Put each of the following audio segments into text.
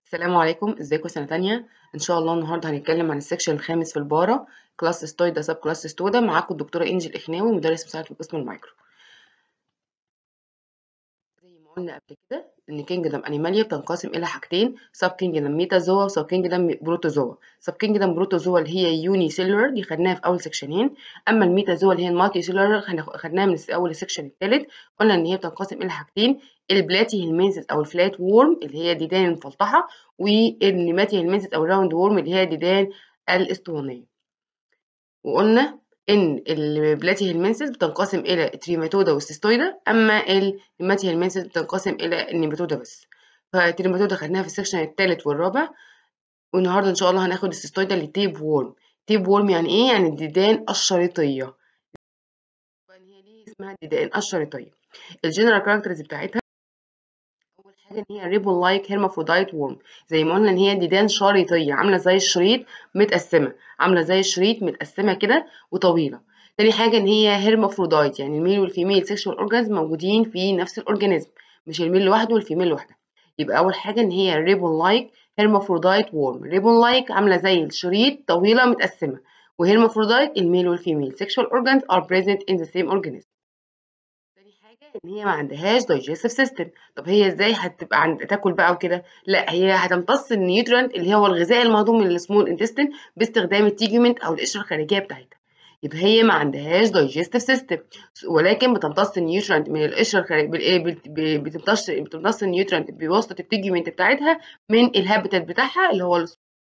السلام عليكم، ازيكم؟ سنة تانية. ان شاء الله النهارده هنتكلم عن السكشن الخامس في البارا كلاس ستويدا سب كلاس ستودا. معاكم الدكتورة انجل اخناوي، مدرس مساعد في قسم المايكرو. زي ما قلنا قبل كده ان كينجدم انيماليا بتنقسم الى حاجتين: سب كينجدم ميتازوا وسب كينجدم بروتوزوا. سب كينجدم بروتوزوا اللي هي يوني سيلولر دي خدناها في اول سكشنين، اما الميتازوا اللي هي المالتي سيلولر خدناها من اول السكشن الثالث. قلنا ان هي بتنقسم الى حاجتين: البلاتي هيلمنثس او الفلات وورم اللي هي ديدان المفلطحه، والنيماتي هيلمنثس او الراوند وورم اللي هي ديدان الاسطوانيه. وقلنا إن البلاتي هيلمنثس بتنقسم إلى التريماتودا والسيستويدا، أما النيماتي هيلمنثس بتنقسم إلى النيماتودا بس. فالتريماتودا خدناها في السكشن الثالث والرابع، والنهارده إن شاء الله هناخد السيستويدا اللي تيب وورم. تيب وورم يعني إيه؟ يعني الديدان الشريطية. هي ليه اسمها الديدان الشريطية؟ الجنرال كاركترز بتاعتها اول حاجه ان هي ريبون لايك هيرمافرودايت وورم. زي ما قلنا ان هي ديدان شريطيه، عامله زي الشريط متقسمه، عامله زي الشريط متقسمه كده وطويله. تاني حاجه ان هي هيرمافرودايت، يعني الميل والفيميل سيكشوال اورجانز موجودين في نفس الاورجانيزم، مش الميل لوحده والفيميل لوحدها. يبقى اول حاجه ان هي ريبون لايك هيرمافرودايت وورم. ريبون لايك عامله زي الشريط طويله متقسمه، وهيرمافرودايت الميل والفيميل سيكشوال اورجانز are present in the same organism. تاني حاجة إن هي ما عندهاش digestive system. طب هي إزاي هتبقى تاكل بقى وكده؟ لأ، هي هتمتص النيوترينت اللي هو الغذاء المهضوم من السمول انتستين باستخدام التيجومنت أو القشرة الخارجية بتاعتها. يبقى هي ما عندهاش digestive system، ولكن بتمتص النيوترينت من القشرة الخارجية بتمتص النيوترينت بواسطة التيجومنت بتاعتها من الهابيتات بتاعها اللي هو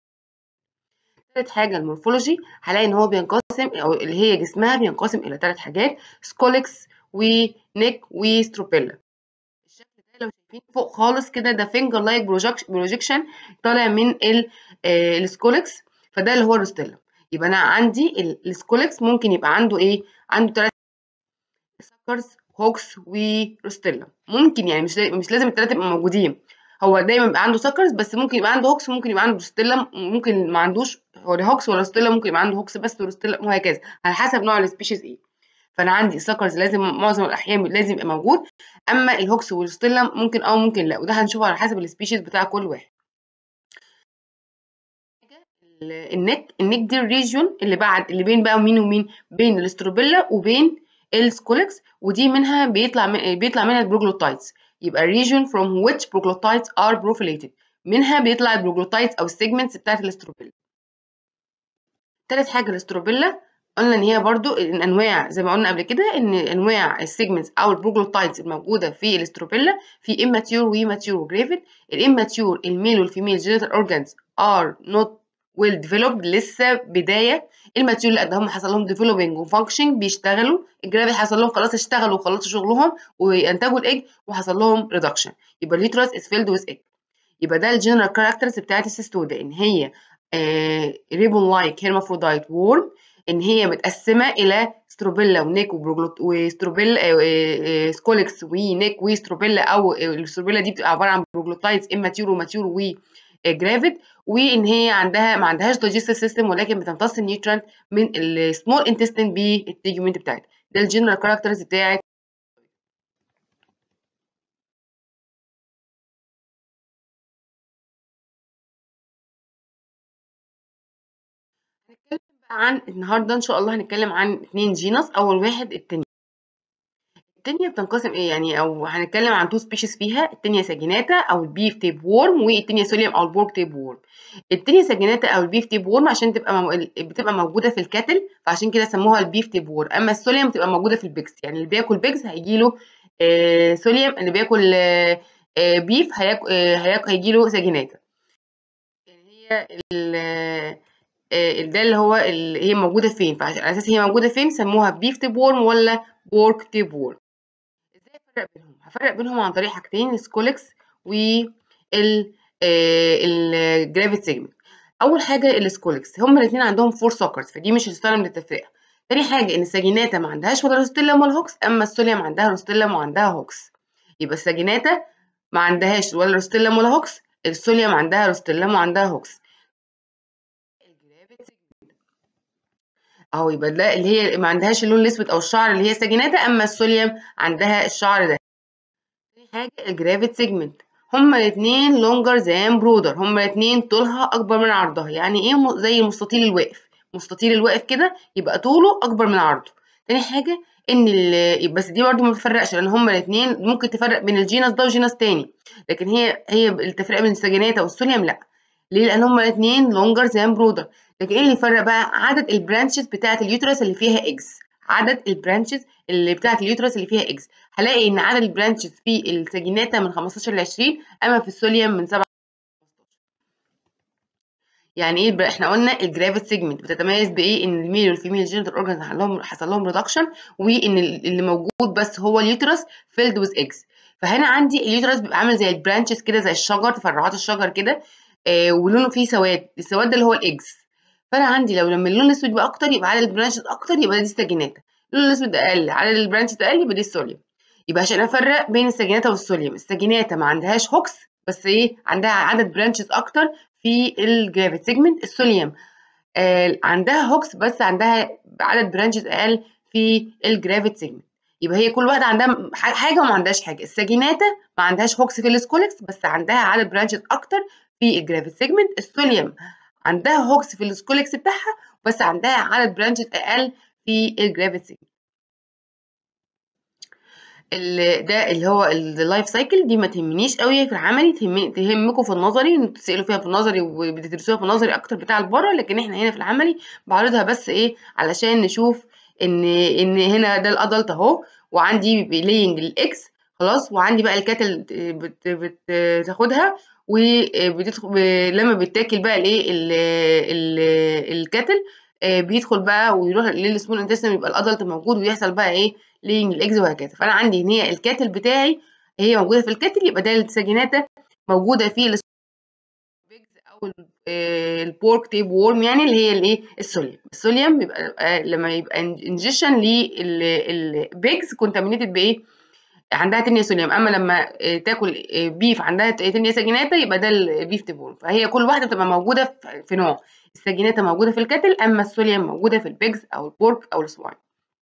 تالت حاجة المورفولوجي. هلاقي إن هو بينقسم أو اللي هي جسمها بينقسم إلى 3 حاجات: سكوليكس ونيك وستروبيلا. الشكل ده لو شايفين فوق خالص كده ده فينجر لايك بروجيكشن طالع من السكوليكس، فده اللي هو الروستيلا. يبقى أنا عندي السكوليكس ممكن يبقى عنده إيه؟ عنده 3 سكرز، هوكس وروستيلا. ممكن يعني مش لازم الثلاثة يبقوا موجودين. هو دايما بيبقى عنده سكرز بس، ممكن يبقى عنده هوكس وممكن يبقى عنده روستيلا، ممكن ما عندوش هو لا هوكس ولا روستيلا، ممكن يبقى عنده هوكس بس وروستيلا، وهكذا على حسب نوع السبيشيز ايه. فانا عندي السكرز لازم معظم الاحيان لازم يبقى موجود، اما الهوكس والروستيلا ممكن ممكن لا، وده هنشوفه على حسب السبيشيز بتاع كل واحد. النك دي الريجيون اللي بعد اللي بين بقى مين ومين، بين الاستروبيلا وبين السكولكس، ودي منها بيطلع منها البروجلوتايتس. يبقى region from which proglottides are profilated، منها بيطلع البروجلوتايتس او السيجمنتس بتاعت الاستروبيلا. تالت حاجه الاستروبيلا، قلنا ان هي برضو الانواع زي ما قلنا قبل كده ان انواع السيجمنتس او البروجلوتايتس الموجوده في الاستروبيلا في immature وماتيور وجريفيد. الاماتيور الميل والفيميل جينيتال اورجانز ار نوت ويل ديفلوبد، لسه بدايه. الماتيور اللي قدهم حصل لهم ديفلوبينج وفانكشن بيشتغلوا، الجرافيد حصل لهم خلاص اشتغلوا وخلصوا شغلهم وانتجوا الايج وحصل لهم ريدكشن، يبقى اليوترس از فيلد ويز ايج. يبقى ده الجنرال كاركترز بتاعت السيستودا، ان هي ريبون لايك هيرمافرودايت وورم، ان هي متقسمه الى ستروبيلا ونيك وستروبيلا سكوليكس ونيك وستروبيلا، او الستروبيلا دي بتبقى عباره عن بروجلوتايتس اماتيور وماتيور وجرافيد، وان هي ما عندهاش دايجستيف سيستم ولكن بتمتص النيوترينت من السمول انتستين بالتيجمنت بتاعتها. ده الجنرال كاركترز بتاعت. هنتكلم بقى عن النهارده ان شاء الله هنتكلم عن 2 جينس. اول واحد التانية. التانية بتنقسم ايه يعني، او هنتكلم عن 2 سبيشيز فيها: التانية ساجيناتا او البيف تيب وورم، والتانية سوليوم او البورك تيب وورم. التانية ساجيناتا او البيف تيب وورم عشان بتبقى موجوده في الكاتل، فعشان كده سموها البيف تيب وورم. اما السوليوم بتبقى موجوده في البيكس، يعني اللي بياكل بيكس هيجي له سوليوم، اللي بياكل بيف هيجي له ساجيناتا. يعني هي ده اللي هو اللي هي موجودة فين، فعلى أساس هي موجودة فين سموها beef tapeworm ولا pork tapeworm. ازاي افرق بينهم؟ هفرق بينهم عن طريق حاجتين: السكوليكس وال الجرافيت سيجمنت. اول حاجه السكوليكس، هما الاثنين عندهم 4 سكرز، فدي مش هتستخدم للتفرقه. تاني حاجه ان الساجيناتا ما عندهاش ولا روستيلم ولا هوكس، اما السوليوم عندها روستيلم وعندها هوكس. يبقى الساجيناتا ما عندهاش ولا روستيلم ولا هوكس، السوليوم عندها روستيلم وعندها هوكس. اهو يبقى ده اللي هي ما عندهاش اللون الاسود او الشعر اللي هي ساجيناتا، اما السوليوم عندها الشعر ده. تاني حاجه الجرافيت سيجمنت، هما الاتنين longer than broader، هما الاتنين طولها اكبر من عرضها. يعني ايه؟ زي المستطيل الواقف، مستطيل الواقف كده يبقى طوله اكبر من عرضه. تاني حاجه ان بس دي برضو ما بتفرقش، لان هما الاتنين ممكن تفرق بين الجينس ده وجينس تاني، لكن هي التفرقه بين السجيناتا والسوليوم لا. ليه؟ لان هما الاتنين longer than broader. لكن ايه اللي يفرق بقى؟ عدد البرانشز بتاعه اليوترس اللي فيها اكس. عدد البرانشز اللي بتاعه اليوترس اللي فيها اكس، هلاقي ان عدد البرانشز في السجيناتا من 15 ل 20، اما في السوليوم من 7. يعني ايه؟ احنا قلنا الجرافيت سيجمنت بتتميز بايه؟ ان الميل والفيميل جينيتال اورجانز حصل لهم ريدكشن، وان اللي موجود بس هو اليوترس فيلد ويز اكس. فهنا عندي اليوترس بيبقى عامل زي البرانشز كده، زي الشجر، تفرعات الشجر كده، ولونه فيه سواد، السواد ده اللي هو الاكس. فانا عندي لما اللون الاسود يبقى اكتر يبقى عدد البرانشز اكتر، يبقى دي الساجيناتا. اللون الاسود اقل، عدد البرانشز اقل، يبقى دي السوليوم. يبقى عشان افرق بين الساجيناتا والسوليوم، الساجيناتا ما عندهاش هوكس، بس ايه؟ عندها عدد برانشز اكتر في الجرافيت سيجمنت. السوليوم عندها هوكس بس عندها عدد برانشز اقل في الجرافيت سيجمنت. يبقى هي كل واحده عندها حاجه وما عندهاش حاجه. الساجيناتا ما عندهاش هوكس في السكولكس، بس عندها عدد برانشز اكتر في الجرافيت سيجمنت. السوليوم عندها هوكس في السكولكس بتاعها، بس عندها عدد برانشز اقل في الجرافيت سيجمنت. ده اللي هو اللايف سايكل دي ما تهمنيش قوي في العملي، تهمكم في النظري، انتوا تسالوا فيها في النظري وبتدرسوها في النظري اكتر بتاع البره، لكن احنا هنا في العملي بعرضها بس ايه؟ علشان نشوف ان هنا ده الادلت اهو، وعندي لينج الاكس خلاص، وعندي بقى الكاتل بتاخدها، وبتدخل لما بيتاكل بقى الايه الكاتل، بيدخل بقى ويروح للسمول انتستين، يبقى الادلت موجود ويحصل بقى ايه؟ لينج الاكس وهكذا. فانا عندي ان هي الكاتل بتاعي هي موجوده في الكاتل، يبقى ده الساجيناتا موجوده في البيجز او البورك تيب وورم، يعني اللي هي الايه؟ السوليوم. السوليوم بيبقى لما يبقى انجيشن للبيجز كونتامينيتد بايه؟ عندها تنيا سوليوم. اما لما تاكل بيف عندها تنيا ساجيناتا، يبقى ده البيف تيبورم. فهي كل واحده بتبقى موجوده في نوع. الساجيناتا موجوده في الكاتل، اما السوليوم موجوده في البيجز او البورك او السواين.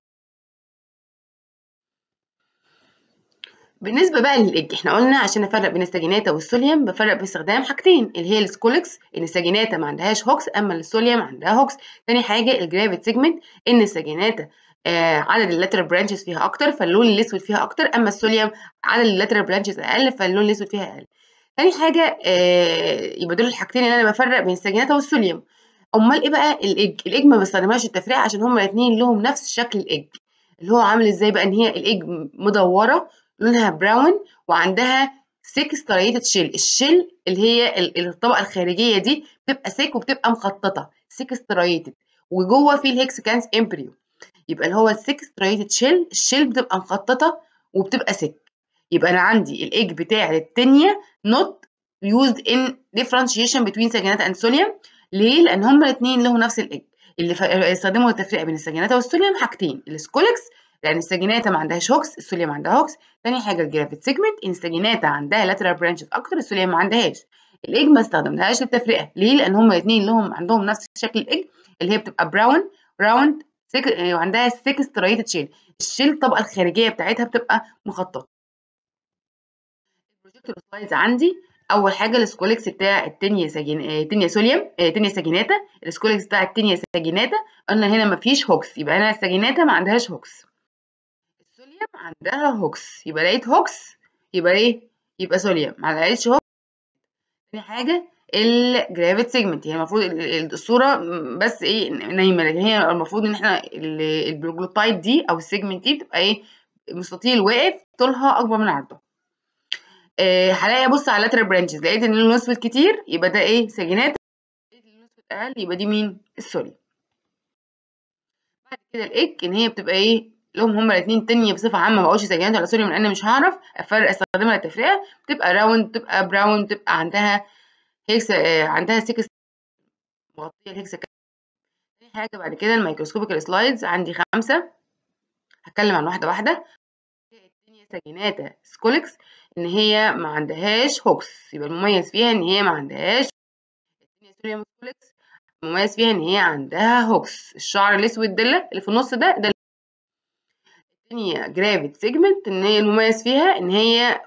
بالنسبة بقى للإج، احنا قلنا عشان افرق بين الساجيناتا والسوليوم بفرق باستخدام حاجتين، اللي هي السكولكس، ان الساجيناتا ما عندهاش هوكس اما السوليوم عندها هوكس. تاني حاجة الجرافيت سيجمنت، ان الساجيناتا عدد اللاترال برانشز فيها اكتر فاللون الاسود فيها اكتر، اما السوليوم عدد اللاترال برانشز اقل فاللون الاسود فيها اقل. تاني حاجة يبقى دول الحاجتين اللي انا بفرق بين الساجيناتا والسوليوم. امال ايه بقى الإج؟ الإج ما بستخدمهاش التفريق عشان هما الاثنين لهم نفس شكل الإج، اللي هو عامل ازاي بقى؟ ان هي الإج مدورة لونها براون، وعندها سيك ستريتد شيل. الشيل اللي هي الطبقه الخارجيه دي بتبقى سيك وبتبقى مخططه، سيك ستريتد، وجوه في الهكسكانس امبريو. يبقى اللي هو السيك ستريتد شيل، الشيل بتبقى مخططه وبتبقى سيك. يبقى انا عندي الايج بتاع التانية not used in differentiation between ساجيناتا and سوليوم. ليه؟ لان هما الاثنين لهم نفس الايج. اللي استخدموا التفريق بين الساجيناتا والسوليوم حاجتين: السكولكس، لان الساجيناتا ما عندهاش هوكس، السوليوم عندها هوكس. تاني حاجه الجرافيت سيجمنت، ان الساجيناتا عندها لاترال برانشز اكتر، السوليوم ما عندهاش. الايج ما استخدمناهاش للتفرقه. ليه؟ لان هما الاثنين عندهم نفس شكل الايج، اللي هي بتبقى براون راوند وعندها سيك ستريتد شيل. الشيل الطبقه الخارجيه بتاعتها بتبقى مخططه. البروجيكتور سلايدز عندي اول حاجه السكولكس بتاع التنيا سوليوم، تنيا ساجيناتا. السكولكس بتاع التنيا ساجيناتا قلنا هنا ما فيش هوكس، يبقى هنا الساجيناتا ما عندهاش هوكس. السوليوم عندها هوكس، يبقى لقيت هوكس يبقى ايه؟ يبقى سوليوم. ما لقيتش هوكس. تاني حاجه الجرافيت سيجمنت، هي المفروض الصوره بس ايه؟ نايمه، لكن هي المفروض ان احنا البروجلوتايد دي او السيجمنت دي بتبقى ايه؟ مستطيل واقف طولها اكبر من عرضها. هلاقي ابص على اللاترال برانشز، لقيت ان اللون الاسود كتير يبقى ده ايه؟ ساجيناتا. لقيت اللون الاسود اقل يبقى دي مين؟ السوليوم. بعد كده الايك ان هي بتبقى ايه؟ لهم هما الاثنين تانية بصفه عامه، ما بقولش ساجيناتا ولا سوليوم لان مش هعرف افرق استخدمها للتفرقه. بتبقى راوند، بتبقى براون، بتبقى عندها هيكس، عندها سيكس مغطيه الهيكسا. تاني حاجه بعد كده الميكروسكوبيكال سلايدز عندي 5، هتكلم عن واحده واحده. التانية ساجيناتا سكولكس ان هي ما عندهاش هوكس، يبقى المميز فيها ان هي ما عندهاش. التانية سوليوم سكولكس المميز فيها ان هي عندها هوكس، الشعر الاسود ده اللي في النص ده. التانية جرافيت سيجمنت ان هي المميز فيها ان هي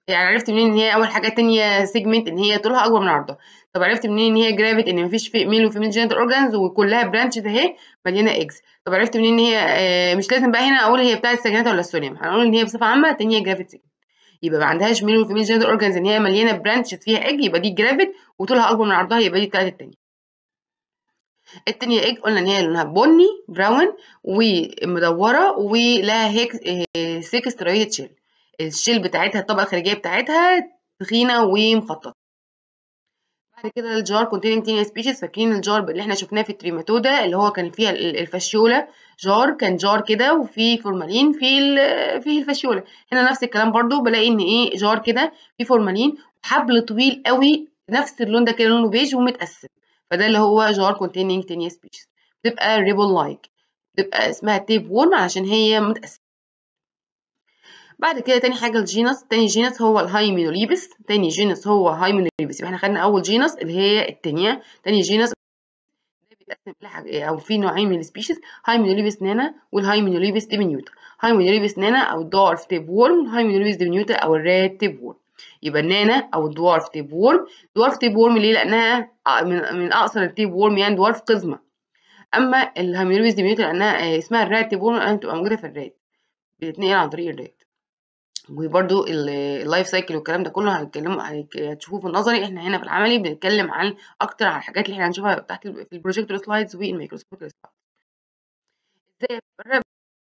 يعني عرفت منين ان هي اول حاجه تانية سيجمنت ان هي طولها اكبر من عرضها. طب عرفت منين ان هي جرافيت ان مفيش في ميل وفيميل جينيتال اورجانز وكلها برانشز اهي مليانه اكس. طب عرفت منين ان هي مش لازم بقى هنا اقول هي بتاعه السجينات ولا السوليوم، هنقول ان هي بصفه عامه تانية جرافيت سيجمنت. يبقى ما عندهاش ميل وفيميل جينيتال اورجانز ان هي مليانه برانشز فيها اج، يبقى دي جرافيت وطولها اكبر من عرضها، يبقى دي بتاعه التانية. التانية ايج قلنا ان هي لونها بني براون ومدوره ولها هيك سيك سترايد شيل. الشيل بتاعتها الطبقه الخارجيه بتاعتها تخينه ومخططه. بعد كده الجار containing tiny species، فاكرين الجار اللي احنا شفناه في التريماتودا اللي هو كان فيها الفاشيولا، جار كان جار كده وفي فورمالين فيه الفاشيولا. هنا نفس الكلام برضو، بلاقي ان ايه جار كده فيه فورمالين وحبل طويل قوي نفس اللون ده كده لونه بيج ومتقسم، فده اللي هو جار containing tiny species. بتبقى ريبل لايك، بتبقى اسمها تيب وورم علشان هي متقسمه. بعد كده تاني حاجة الجينس، تاني جينس هو الهايمينوليبس، تاني جينس هو هايمينوليبس. يبقى احنا خدنا أول جينس اللي هي التانية، تاني جينس بيتقسم أو في نوعين من السبيشيز، هايمينوليبس نانا والهايمينوليبس ديمينيوتا. هايمينوليبس نانا أو الدوارف تيب وورم، والهايمينوليبس ديمينيوتا أو الراد تيب وورم. يبقى النانا أو الدوارف تيب وورم، دوارف تيب وورم ليه؟ لأنها من أقصر التيب وورم، يعني دوارف قزمة. أما الهايمينوليبس ديمينيوتا لأنها اسمها الراد تيب وورم لأنها بتبقى موجودة في الراد، بتتنقل عن طريق الراد. وبرده اللايف سايكل والكلام ده كله هتشوفوه في النظري، احنا هنا في العملي بنتكلم عن اكتر عن الحاجات اللي احنا هنشوفها تحت في البروجيكتور سلايدز والميكروسكوب سلايدز. ازاي افرق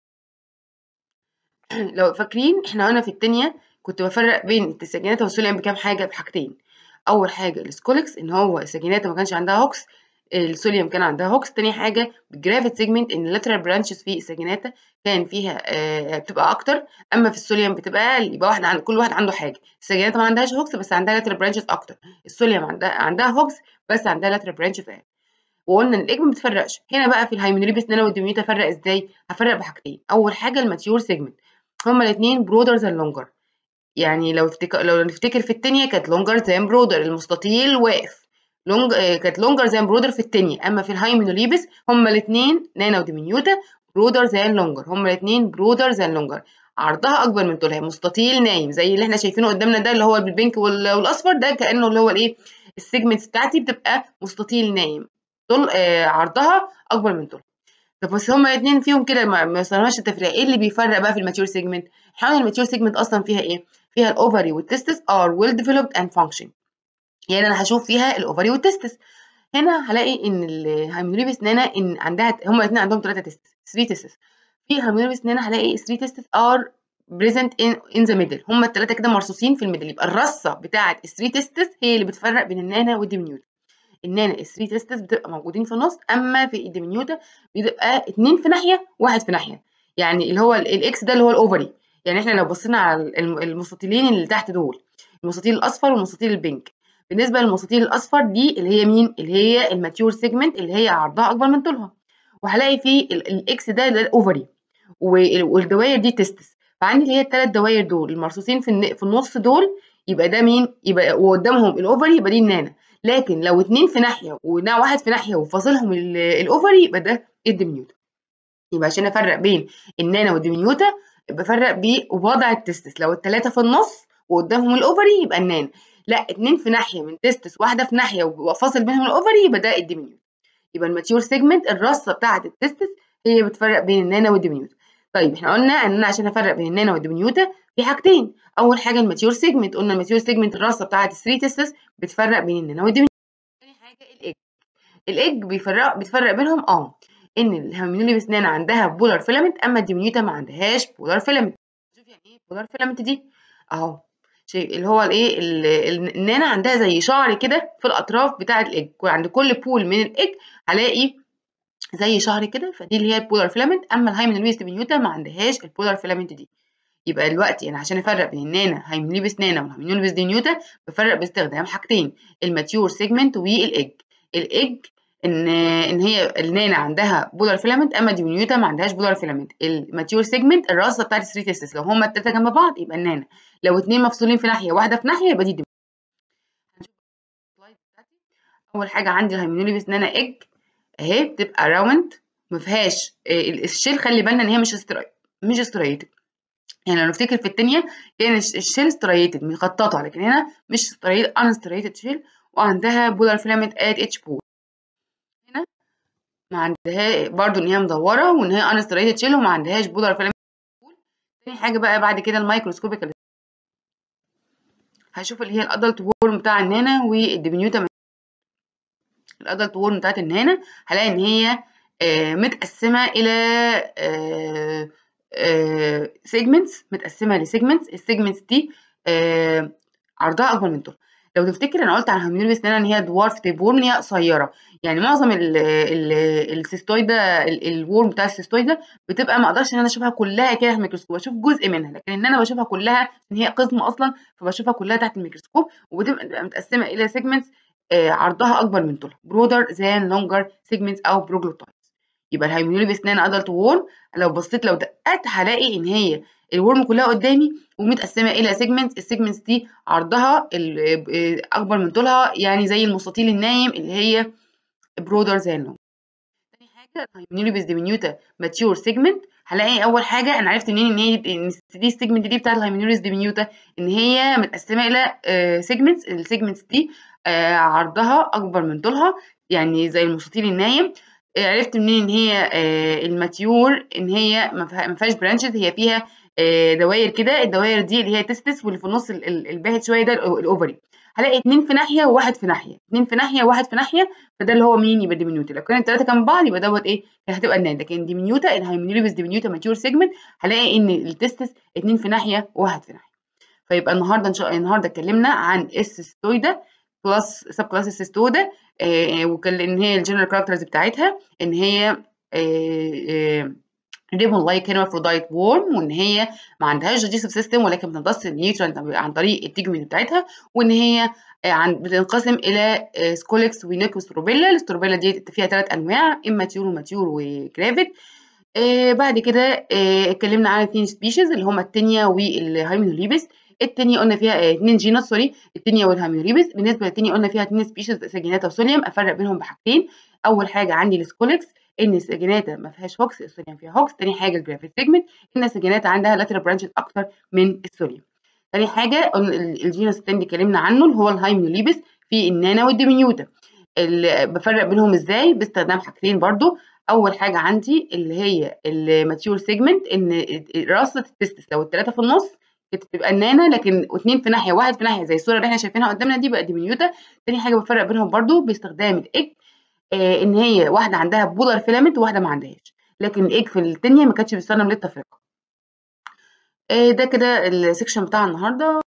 لو فاكرين احنا هنا في التانية كنت بفرق بين السجينات والسوليوم بكام حاجه، بحاجتين. اول حاجه السكولكس ان هو السجينات ما كانش عندها هوكس، السوليوم كان عندها هوكس. تاني حاجه بالجرافيت سيجمنت ان اللاترال برانشز في السجينات كان فيها بتبقى اكتر، اما في السوليوم بتبقى اقل. يبقى كل واحد عنده حاجه، السجينات ما عندهاش هوكس بس عندها لاترال برانشز اكتر، السوليوم عندها هوكس بس عندها لاترال برانشز اقل. وقلنا ان الايج ما بتفرقش. هنا بقى في الهايمينوليبس نانا والديميوتا افرق ازاي؟ هفرق بحاجتين. اول حاجه الماتيور سيجمنت، هما الاثنين برودر ذان لونجر. يعني لو نفتكر في التانية كانت لونجر ذان برودر، المستطيل واقف كانت لونجر ذان برودر في التانية. اما في الهايمينوليبس هما الاثنين نانا وديمينيوتا برودر ذان لونجر، هما الاثنين برودر ذان لونجر، عرضها اكبر من طولها، مستطيل نايم زي اللي احنا شايفينه قدامنا ده اللي هو بالبينك والاصفر ده، كانه اللي هو الايه السيجمنتس بتاعتي بتبقى مستطيل نايم، طول عرضها اكبر من طولها. طب بس هما الاثنين فيهم كده ما وصلناش التفريق. ايه اللي بيفرق بقى في الماتيور سيجمنت؟ احنا الماتيور سيجمنت اصلا فيها ايه؟ فيها الاوفري والتستس ار ويل ديفلوبد اند فانكشن. يعني انا هشوف فيها الاوفري والتستس. هنا هلاقي ان الهايمينوليبس نانا ان عندها هما الاثنين عندهم 3 تستس 3 تستس. في هايمينوليبس نانا هلاقي 3 تستس ار بريزنت ان ذا ميدل، هما الثلاثه كده مرصوصين في الميدل. يبقى الرصه بتاعه ال 3 تستس هي اللي بتفرق بين النانا والديمينيوتا. النانا ال3 تيستس بتبقى موجودين في النص، اما في الديمينيوتا بيبقى 2 في ناحيه واحد في ناحيه. يعني اللي هو الاكس ده اللي هو الاوفري. يعني احنا لو بصينا على المستطيلين اللي تحت دول، المستطيل الاصفر والمستطيل البينك، بالنسبه للمستطيل الاصفر دي اللي هي مين؟ اللي هي الماتيور سيجمنت اللي هي عرضها اكبر من طولها، وهلاقي فيه الاكس ده الاوفري والدوائر دي تستس. فعندي اللي هي الثلاث دوائر دول المرصوصين في النص دول، يبقى ده مين؟ يبقى وقدامهم الاوفري يبقى دي النانا. لكن لو اتنين في ناحيه واحد في ناحيه وفاصلهم الاوفري يبقى ده الديمينيوتا. يبقى عشان افرق بين النانا والديمينيوتا بفرق بوضع التستس، لو الثلاثه في النص وقدامهم الاوفري يبقى النانا، لا اتنين في ناحيه من تستس واحده في ناحيه وفاصل بينهم الاوفري يبقى ده الديمينيوتا. يبقى الماتيور سيجمنت الرصه بتاعه التستس هي بتفرق بين النانا والديمينيوتا. طيب احنا قلنا ان انا عشان افرق بين النانا والديمينيوتا في حاجتين. اول حاجه الماتيور سيجمنت، قلنا الماتيور سيجمنت الرصه بتاعه الثري تستس بتفرق بين النانا والديمينيوتا. تاني حاجه الايج، الايج بتفرق بينهم ان الهيمينوليبس نانا عندها بولار فيلامنت اما الديمينيوتا ما عندهاش بولار فيلامنت. شوف يعني ايه بولار فيلامنت دي اهو، شيء اللي هو الايه النانا عندها زي شعر كده في الاطراف بتاعه الايج، عند كل بول من الايج هلاقي زي شهر كده، فدي اللي هي البولار فيلامنت. اما الهايمينوليبس ديمينيوتا ما عندهاش البولار فيلامنت دي. يبقى دلوقتي انا عشان افرق بين النانا هايمينوليبس نانا والهايمينوليبس ديمينيوتا بفرق باستخدام حاجتين، الماتيور سيجمنت والايج. الايج ان هي النانا عندها بولار فيلامنت اما الديمينيوتا ما عندهاش بولار فيلامنت. الماتيور سيجمنت الراسه بتاعت الثري تيستس، لو هما الثلاثه جنب بعض يبقى النانا، لو اتنين مفصولين في ناحيه واحده في ناحيه يبقى دي الديمينيوتا. هنشوف السلايد بتاعتي. اول حاجه عندي الهايمينوليبس نانا ايج اهي بتبقى راوند ما فيهاش الشيل، خلي بالنا ان هي مش سترايت. يعني لو نفتكر في التانية كان الشيل ستريتد مخططة، لكن هنا مش ستريتد، unstriated شيل، وعندها بولار فيلامنت at each pole. هنا ما عندها برضو ان هي مدورة وان هي unstriated شيل وما عندهاش بولار فيلامنت. تاني حاجة بقى بعد كده الميكروسكوبيكال، هشوف اللي هي الادلت وورم بتاع النانا والديمينيوتا. الادلت وورم بتاعت النانا هلاقي ان هي متقسمة الى سيجمنتس، متقسمة لسيجمنتس. السيجمنتس دي عرضها اكبر من طولها. لو تفتكر انا قلت على هيمينيوليس ان هي دوارف تيب وورم، ان هي قصيره. يعني معظم السيستويدا، الورم بتاع السيستويدا بتبقى ما اقدرش ان انا اشوفها كلها كده في الميكروسكوب، اشوف جزء منها، لكن ان انا بشوفها كلها ان هي قسم اصلا، فبشوفها كلها تحت الميكروسكوب، وبتبقى متقسمه الى سيجمنتس عرضها اكبر من طولها، برودر ذان لونجر سيجمنتس او بروجلوتايدز. يبقى الهيمينيوليس ان ادلت وورم لو بصيت لو دققت هلاقي ان هي الورم كلها قدامي ومتقسمه الى سيجمنتس. السيجمنتس دي عرضها اكبر من طولها، يعني زي المستطيل النايم اللي هي برودر زي اللون. تاني حاجه الهيمينيوليس ديمينيوتا ماتيور سيجمنت، هلاقي اول حاجه انا عرفت منين ان هي دي السيجمنت دي بتاعت الهيمينيوليس ديمينيوتا، ان هي متقسمه الى سيجمنتس. السيجمنتس دي عرضها اكبر من طولها، يعني زي المستطيل النايم. عرفت منين ان هي الماتيور، ان هي ما فيهاش برانشز، هي فيها دواير كده. الدواير دي اللي هي تستس، واللي في النص الباهت شويه ده الاوفري. هلاقي اتنين في ناحيه وواحد في ناحيه، اتنين في ناحيه وواحد في ناحيه، فده اللي هو مين؟ يبقى ديمينيوتا. لو كانوا الثلاثه كان بعض يبقى دوت ايه؟ كانت هتبقى الناد. لكن ديمينيوتا الهيمينيوليس ديمينيوتا ماتيور سيجمنت هلاقي ان التستس اتنين في ناحيه وواحد في ناحيه. فيبقى النهارده ان شاء الله النهارده اتكلمنا عن السيستويدا كلاس سب كلاس السيستويدا، وان هي الجنرال كاركترز بتاعتها ان هي ريبون لايك هيرمافرودايت وورم، وان هي ما عندهاش دايجستيف سيستم ولكن بتمتص النيوترينت عن طريق التيجمنت بتاعتها، وان هي بتنقسم الى سكوليكس ونيكوس روبيلا. الستروبيلا دي فيها 3 انواع، اماتيور وماتيور وجرافيد. بعد كده اتكلمنا عن 2 سبيشيز اللي هما التينيا والهايمينوليبس. التينيا قلنا فيها 2 جينس، سوري، التينيا والهايمينوليبس. بالنسبه للتينيا قلنا فيها 2 سبيشيز، ساجيناتا وسوليوم. افرق بينهم بحاجتين، اول حاجه عندي السكوليكس ان الساجيناتا ما فيهاش هوكس، السوليوم فيها هوكس. تاني حاجه الجرافيد سيجمنت ان الساجيناتا عندها لاترال برانشز اكتر من السوليوم. تاني حاجه الجينس التاني اللي اتكلمنا عنه اللي هو الهايمينوليبس في النانا والديمينيوتا. اللي بفرق بينهم ازاي؟ باستخدام حاجتين برضو. اول حاجه عندي اللي هي الماتيور سيجمنت، ان راسه التستس لو الثلاثه في النص بتبقى النانا، لكن واثنين في ناحيه واحد في ناحيه زي الصوره اللي احنا شايفينها قدامنا دي بقى ديمينيوتا. تاني حاجه بفرق بينهم برضو باستخدام الايج، ان هي واحده عندها بولار فيلامنت وواحده ما عندهاش، لكن الايج في التانيه ما كانتش بتستخدم للتفرقه. ده كده السكشن بتاع النهارده.